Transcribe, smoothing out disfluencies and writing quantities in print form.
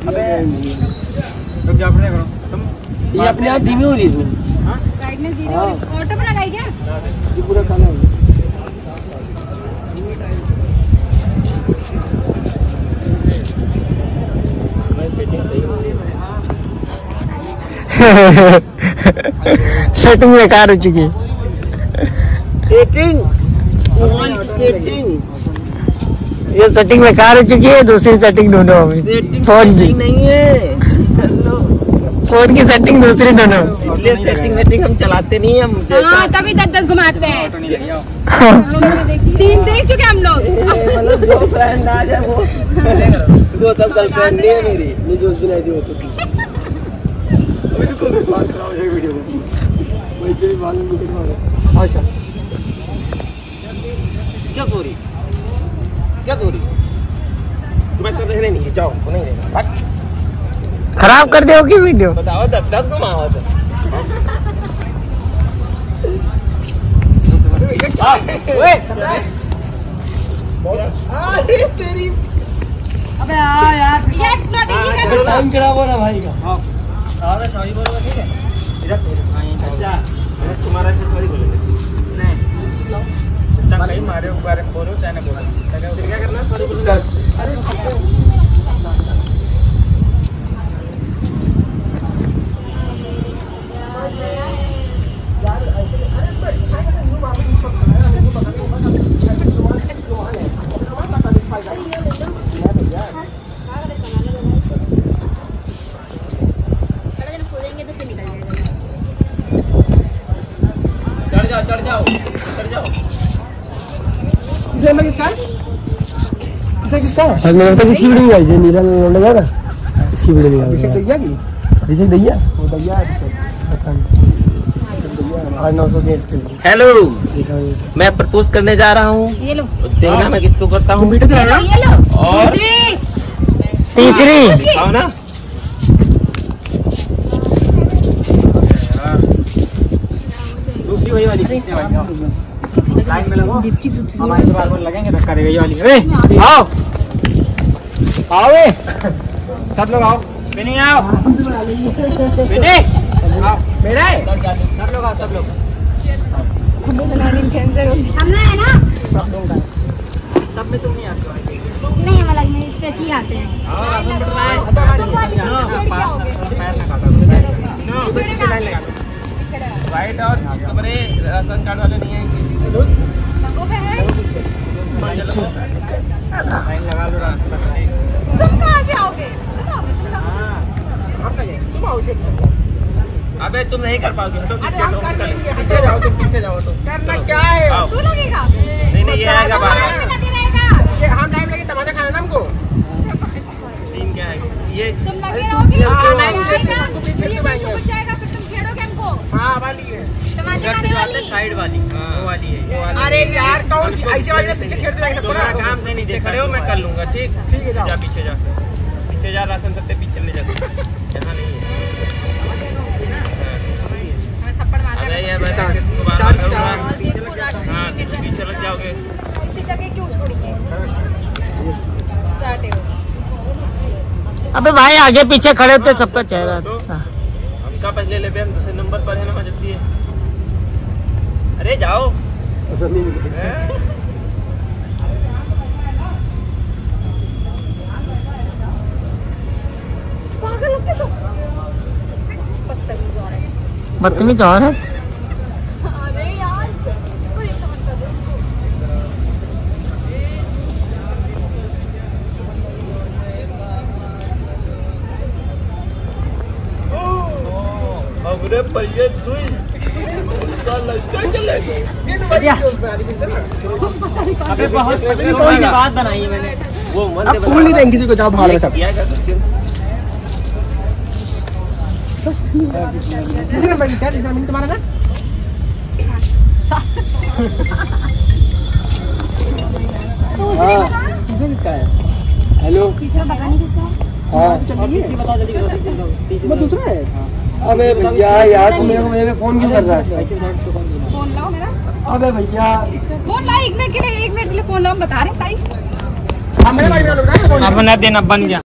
रुक जा, अपने करो तुम। ये अपने आप धीमी हो रही है इसमें। हां ब्राइटनेस धीरे हो रही। ऑटो पे लगाई क्या? ये पूरा काला है। सेटिंग बेकार हो चुकी है। सेटिंग ये सेटिंग बेकार हो चुकी है। दूसरी सेटिंग ढूंढो अभी। फोन की नहीं है, फोन की सेटिंग दूसरी ढूंढो। इसलिए सेटिंग हम चलाते नहीं हम। हाँ तभी 10-10 घुमाते हैं। 3 देख चुके हम लोग। मतलब जो फ्रेंड आ जाए वो सब गर्लफ्रेंड नहीं है मेरी। नहीं जो उसने दी होती थी। अभी तो कोई बात कराओ ये वीडियो में। वैसे ही मालूम नहीं कितना। अच्छा क्या सॉरी तुम्हें तो रहने नहीं जाओ तो नहीं रहना। खराब कर दोगी वीडियो। बताओ 10 घुमाओ तो। अरे तेरी अबे यार ये फ्लोटिंग की कर। टाइम खराब हो रहा भाई का। हां सारा सॉरी बोलो ठीक है। इधर हां ये अच्छा तुम्हारा से सॉरी बोलेंगे नहीं तक नहीं मारे ऊपर बोलो चाहे ना बोलो फिर क्या करना सॉरी बोलो। अरे यार ऐसे अरे न्यू मामले में चढ़ जाओ। इसे मैं किसका है? मेरे को इसकी वीडियो आई है। नीला लगा ना इसकी वीडियो आई है। अभिषेक दैया की अभिषेक दैया वो दैया आज 900 के। हेलो मैं प्रपोज करने जा रहा हूँ। ये लो देखना मैं किसको करता हूँ। ये लो और तीसरी आओ ना। दूसरी वही वाली खींचने वाली लाइन में लगो। हमारे बार लगेंगे धक्का देगा ये वाली। आओ आओ सब लोग आओ। बिनी आओ बिनी आओ मेरा है। सब लोग आओ सब लोग। हमने है ना सब में तुम नहीं आते हो। नहीं हम अलग में स्पेशली आते हैं। राइट और हमारे राशन कार्ड वाले नहीं है। लगा लो तुम कहाँ से आओगे? तुम आओगे। अबे तुम नहीं कर पाओगे। पीछे जाओ तुम पीछे जाओ। तो करना क्या है? तू लगेगा? नहीं ये आएगा बाहर। ये हम टाइम लगे तमाशा खाना ना हमको। सीन क्या है ये तुम लगे रहोगे। पीछे क्यों आएंगे? जाएगा फिर तुम छेड़ोगे हमको। हाँ वाली है तमाशा खाने वाली साइड वाली। वो वाली है। अरे यार कौन सी ऐसे वाली पीछे छेड़ देगा सबको ना। काम से नहीं खड़े हो मैं कर लूंगा। ठीक है जा पीछे जा राशन करते पीछे ले जा। यहाँ नहीं है थप्पड़ मार अबे ये मैं किसको बाहर करूंगा। हां पीछे लग जाओगे। इसी जगह क्यों छोड़िए स्टार्ट है। अबे भाई आगे पीछे खड़े होते सबका चेहरा हमका पहले ले हम दूसरे नंबर पर है ना जल्दी है। अरे जाओ पागल हो क्या तू? बदतमीज और है। अरे यार परेशान कर दो अरे भैया तू अबे बहुत कोई बात बनाई है मैंने। वो मन से फूल नहीं देंगे किसी को। जाओ भाड़ में सब किया तुम्हारा ना। किसका है? हेलो तीसरा पता नहीं किसका है। हाँ बता जल्दी दूसरा है। अबे भैया यार तुम मेरे को फोन क्यों कर रहा है? फोन लाओ मेरा। अबे भैया फोन लाओ 1 मिनट के लिए 1 मिनट के लिए फोन लाओ। हम बता रहे हैं अब ना देना बन गया।